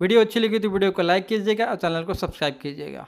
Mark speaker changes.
Speaker 1: Video अच्छी लगी तो वीडियो को लाइक कीजिएगा और चैनल को सब्सक्राइब कीजिएगा।